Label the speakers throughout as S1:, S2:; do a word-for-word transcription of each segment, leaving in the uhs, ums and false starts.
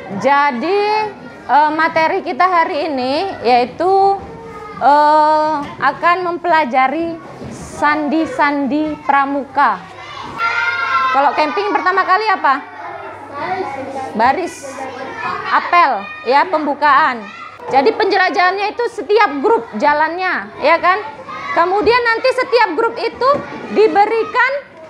S1: Jadi uh, materi kita hari ini yaitu uh, akan mempelajari sandi-sandi pramuka. Kalau camping pertama kali apa? Baris, apel, ya, pembukaan. Jadi penjelajahannya itu setiap grup jalannya, ya kan? Kemudian nanti setiap grup itu diberikan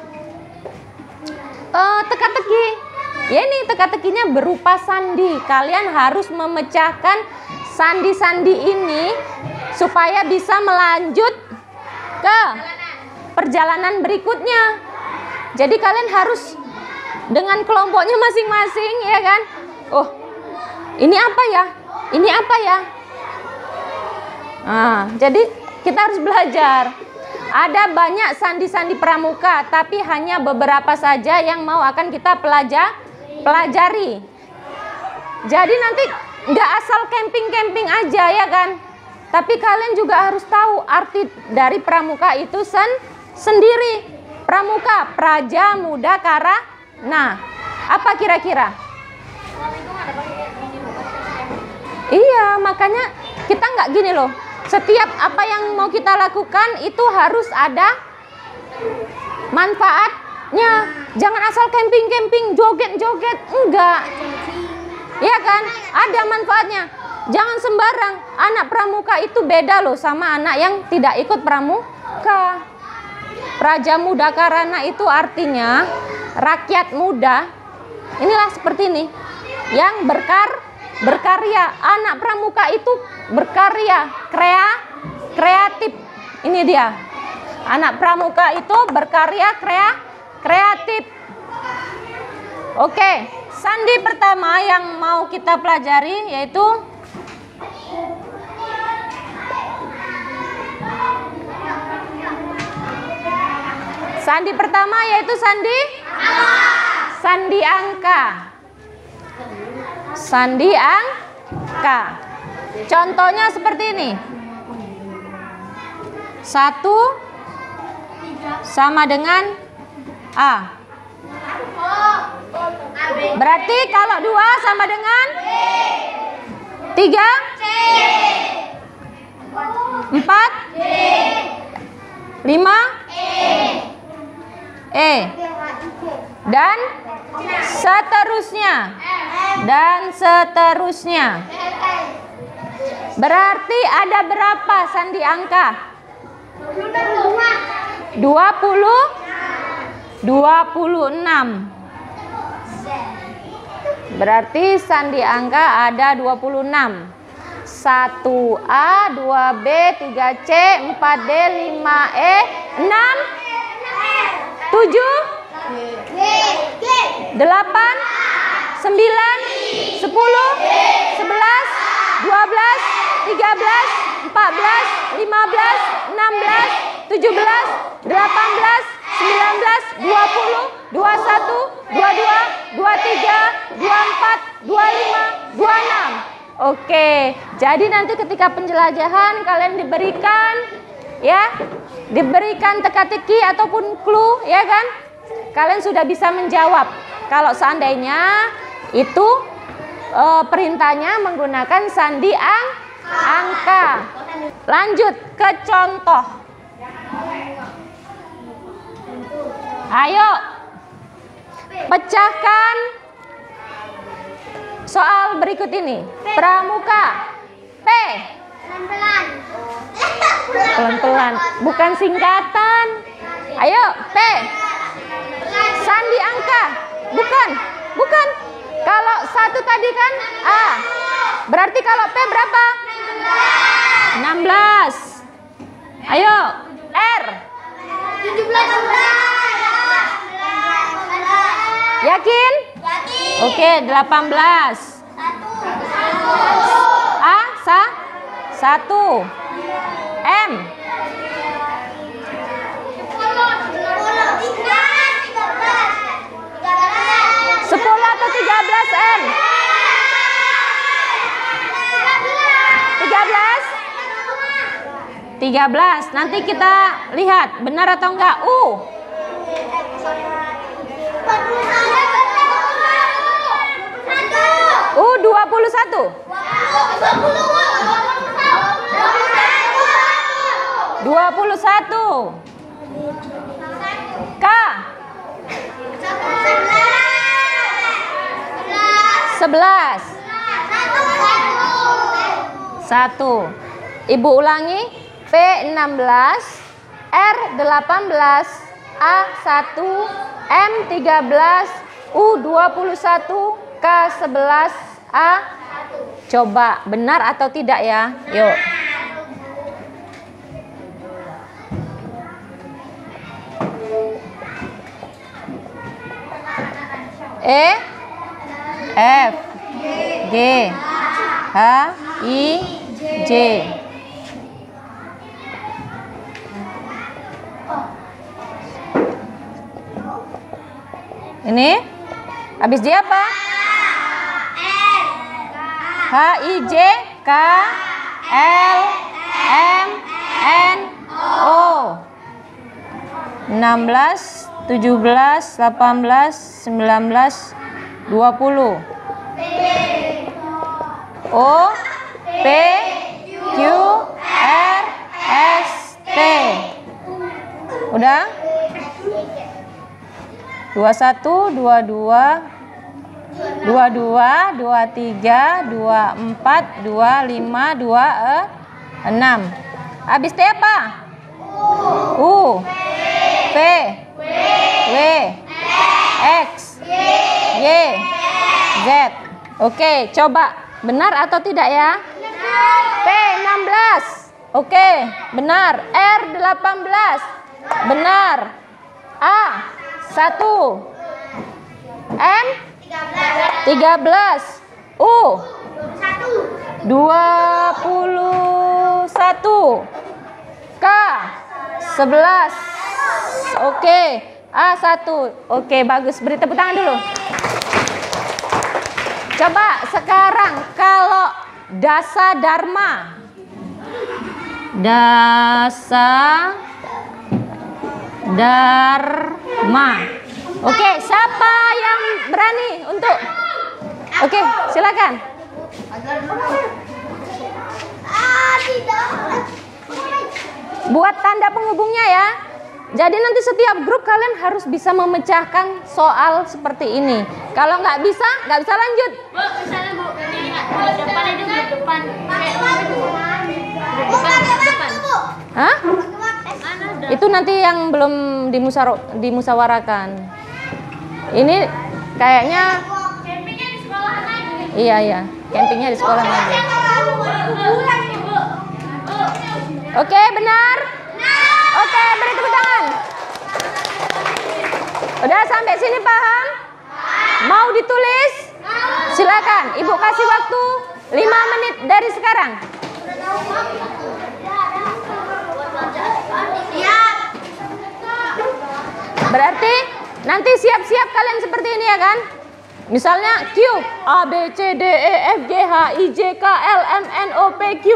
S1: uh, teka-teki. Ya, ini teka-tekinya berupa sandi. Kalian harus memecahkan sandi-sandi ini supaya bisa melanjut ke perjalanan berikutnya. Jadi kalian harus dengan kelompoknya masing-masing, ya kan? Oh, ini apa ya? Ini apa ya? Nah, jadi kita harus belajar. Ada banyak sandi-sandi pramuka, tapi hanya beberapa saja yang mau akan kita pelajari. pelajari. Jadi nanti nggak asal camping-camping aja, ya kan? Tapi kalian juga harus tahu arti dari pramuka itu sen sendiri. Pramuka, praja, muda, kara. Nah, apa kira-kira? Iya, makanya kita nggak gini loh. Setiap apa yang mau kita lakukan itu harus ada manfaatnya. Jangan asal camping-camping, joget-joget, enggak. Ya kan? Ada manfaatnya. Jangan sembarang. Anak pramuka itu beda loh sama anak yang tidak ikut pramuka. Praja muda karana itu artinya rakyat muda. Inilah seperti ini. Yang berkar berkarya. Anak pramuka itu berkarya, krea, kreatif. Ini dia. Anak pramuka itu berkarya, krea, kreatif. Oke, sandi pertama yang mau kita pelajari yaitu sandi pertama yaitu sandi sandi angka. Sandi angka. Contohnya seperti ini. Satu sama dengan A. Berarti kalau dua sama dengan tiga, empat, lima, E, dan seterusnya, dan seterusnya. Berarti ada berapa sandi angka? dua puluh, dua puluh enam. Berarti sandi angka ada dua puluh enam. satu A, dua B, tiga C, empat D, lima E, enam, tujuh, delapan, sembilan, sepuluh, sebelas, dua belas, tiga belas, empat belas, lima belas, enam belas, tujuh belas, delapan belas, sembilan belas, dua puluh, dua puluh satu, dua puluh dua, dua puluh tiga, dua puluh empat, dua puluh lima, dua puluh enam. Oke, jadi nanti ketika penjelajahan kalian diberikan, ya, diberikan teka-teki ataupun clue, ya kan? Kalian sudah bisa menjawab. Kalau seandainya itu e, perintahnya menggunakan sandi ang angka. Lanjut ke contoh. Ayo, pecahkan soal berikut ini. Pramuka P. Pelan-pelan, bukan singkatan. Ayo, P. Sandi angka, bukan, bukan. Kalau satu tadi kan A. Berarti kalau P berapa? enam belas. Ayo, R. tujuh belas. Yakin? Oke, delapan belas. A, sa, satu. M. sepuluh atau tiga belas M? tiga belas? tiga belas. Nanti kita lihat benar atau enggak. U. U puluh satu. dua puluh satu. K. sebelas. satu. Ibu ulangi. P enam belas, R delapan belas, A satu, M tiga belas, U dua puluh satu, K sebelas, A. Coba benar atau tidak ya? Yuk. E, F, G, H, I, J. Ini habis J apa? H, I, J, K, L, M, N, O. enam belas, tujuh belas, delapan belas, sembilan belas, dua puluh. O, P, Q, R, S, T. Udah? dua puluh satu, dua puluh dua, dua puluh dua, dua puluh tiga, dua puluh empat, dua puluh lima, dua puluh enam. Habis T apa? U, P, W, X, Y, Z. Oke, coba benar atau tidak ya? P enam belas. Oke, benar. R delapan belas. Benar. A satu. M tiga belas. U dua puluh satu. K sebelas. Oke, A satu. Oke, bagus. Beri tepuk tangan dulu. Coba sekarang kalau dasa dharma. Dasa dharma. Oke, siapa yang berani untuk? Oke, silakan. Buat tanda penghubungnya ya. Jadi nanti setiap grup kalian harus bisa memecahkan soal seperti ini. Kalau nggak bisa, nggak bisa lanjut.
S2: Bu, misalnya Bu, ini depan itu grup depan. Depan, depan.
S1: Hah? Itu nanti yang belum dimusar- dimusawarakan. Ini kayaknya.
S2: Campingnya di sekolah lagi.
S1: Iya iya, campingnya di sekolah lagi. Oke, benar? Oke, beri tepuk tangan. Udah sampai sini paham? Mau ditulis? Silakan, Ibu kasih waktu lima menit dari sekarang. Berarti nanti siap-siap kalian seperti ini ya kan? Misalnya Q, A, B, C, D, E, F, G, H, I, J, K, L, M, N, O, P, Q.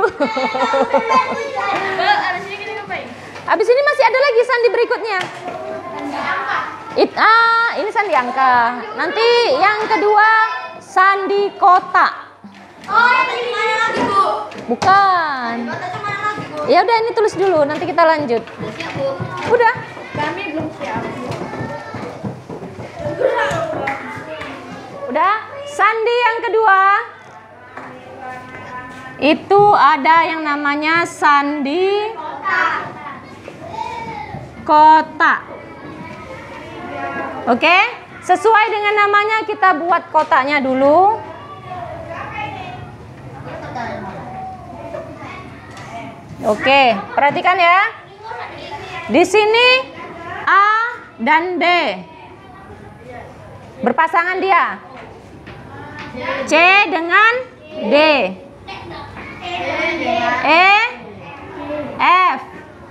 S1: Habis ini masih ada lagi sandi berikutnya. It, ah, ini sandi angka. Nanti yang kedua sandi kotak.
S2: Oh, yang tadi mana lagi, Bu?
S1: Bukan. Ya udah, ini tulis dulu, nanti kita lanjut.
S2: Siap, Bu.
S1: Udah.
S2: Kami belum siap.
S1: Udah. Sandi yang kedua itu ada yang namanya sandi kotak. Oke, sesuai dengan namanya kita buat kotaknya dulu. Oke, perhatikan ya. Di sini A dan B berpasangan dia. C dengan D. E, F,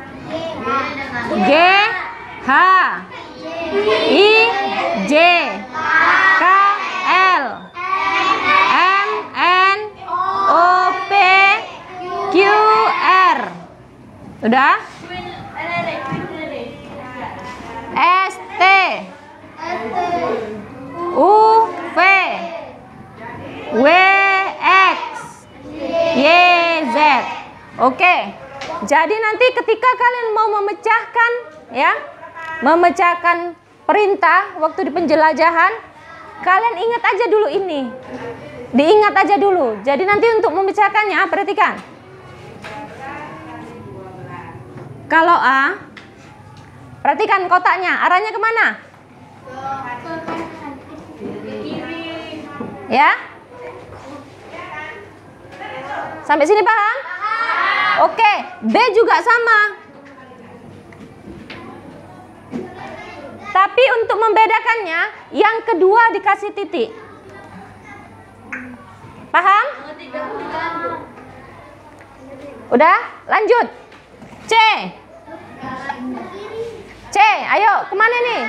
S1: G, H, I, J, K, L, M, N, O, P, Q, R. Udah? S, T, U, V, W, Oke. Jadi nanti ketika kalian mau memecahkan ya, memecahkan perintah waktu di penjelajahan, kalian ingat aja dulu ini. Diingat aja dulu. Jadi nanti untuk memecahkannya, perhatikan. Kalau A, perhatikan kotaknya, arahnya kemana? Ya? Sampai sini paham? Oke, B juga sama. Tapi untuk membedakannya, yang kedua dikasih titik. Paham? Udah? Lanjut. C. C, ayo kemana nih?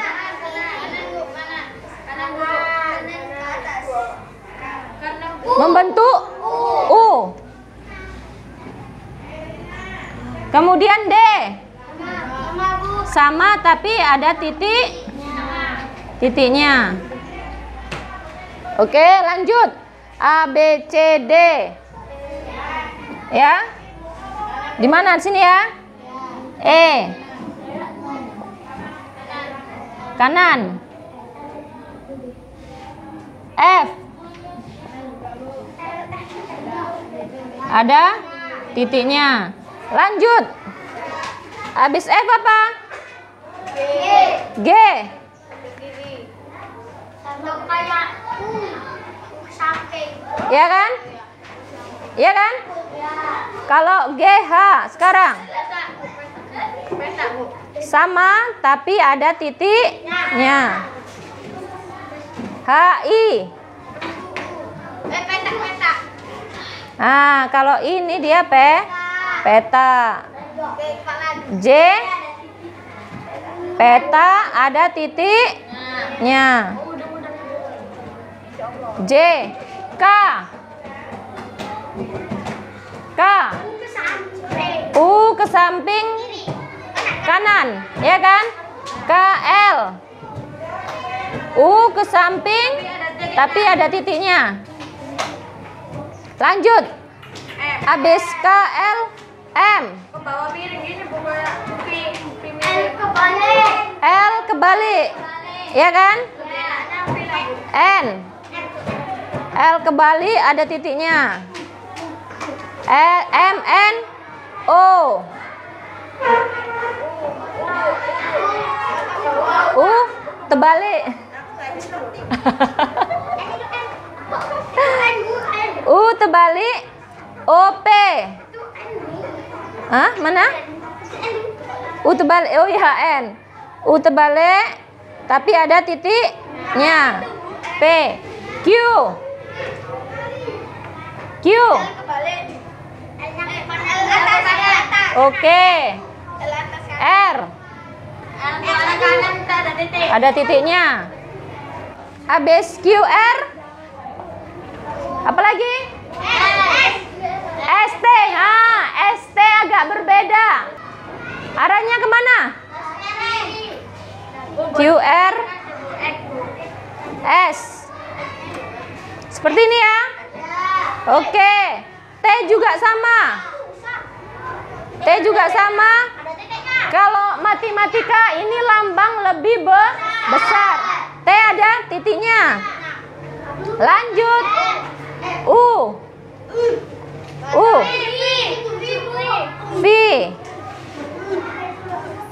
S1: Membentuk U. Kemudian D. Sama tapi ada titik titiknya. Oke, lanjut. A, B, C, D. Ya. Di mana? Di sini ya. E. Kanan. F. Ada titiknya. Lanjut. Habis F apa? G. G. Ya kan? Ya kan? Kalau G H sekarang sama tapi ada titiknya. H I. Nah, kalau ini dia P peta. J. Peta ada titiknya. J. K. K. U ke samping kanan, ya kan? K L. U ke samping tapi ada titiknya. Lanjut. Habis K L M. L kebalik. Ya kan? N. L kebalik ada titiknya. E, M N O. U terbalik. U terbalik. O P. Hah? Mana? U terbalik. Oh ya, N. U terbalik tapi ada titiknya. P. Q. Q. Oke. R. Ada titiknya. Habis Q R. Apa lagi? S T. Nah, S T agak berbeda. Arahnya kemana? Q R S. Seperti ini ya. Oke. T juga sama. T juga sama. Kalau matematika ini lambang lebih be besar. T ada titiknya. Lanjut. U. U. V. V.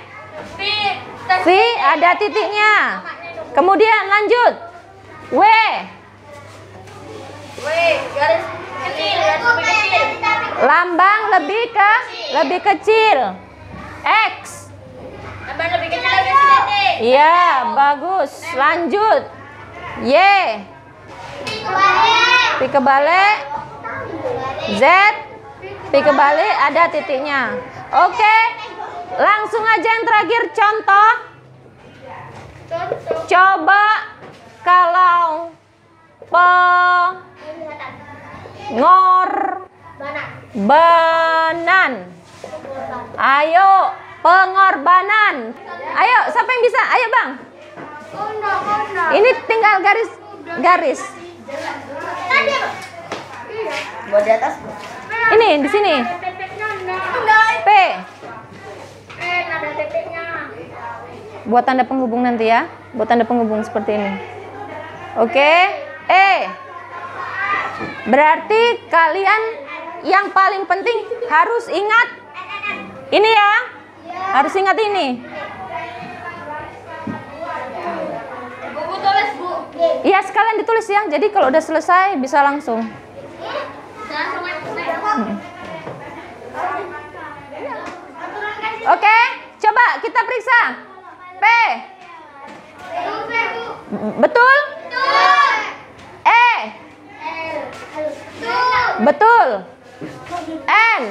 S1: V ada titiknya. Kemudian lanjut. W. Lambang lebih ke lebih kecil. X. Iya, bagus. Lanjut. Y. Pi kebalik. Z. Pi kebalik ada titiknya. Oke. Langsung aja yang terakhir contoh. Coba kalau pengorbanan. Ayo, pengorbanan. Ayo, siapa yang bisa? Ayo, Bang. Ini tinggal garis-garis.
S2: Buat di atas.
S1: Ini di sini. P.
S2: Eh, ada titiknya.
S1: Buat tanda penghubung nanti ya. Buat tanda penghubung seperti ini. Oke. E. Berarti kalian yang paling penting harus ingat ini ya. Harus ingat ini.
S2: Bu tulis, Bu.
S1: Iya, sekalian ditulis ya. Jadi kalau udah selesai bisa langsung.
S2: Langsung aja.
S1: Oke, coba kita periksa. P. Betul? E. Betul. N.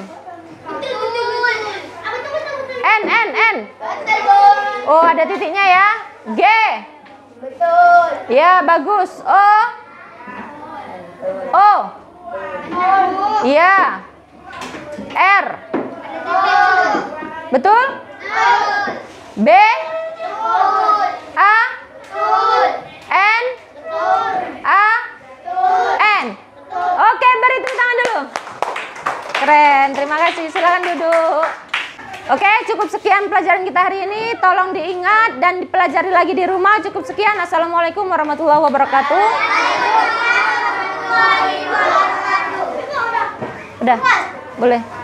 S1: N, N, N. Oh, ada titiknya ya. G.
S2: Betul.
S1: Ya, bagus. O. O. Ya. R. Betul? B. A. N. A. N. Oke, beri tepuk tangan dulu. Keren, terima kasih. Silakan duduk. Oke, cukup sekian pelajaran kita hari ini. Tolong diingat dan dipelajari lagi di rumah. Cukup sekian. Assalamualaikum warahmatullahi wabarakatuh. Udah, boleh.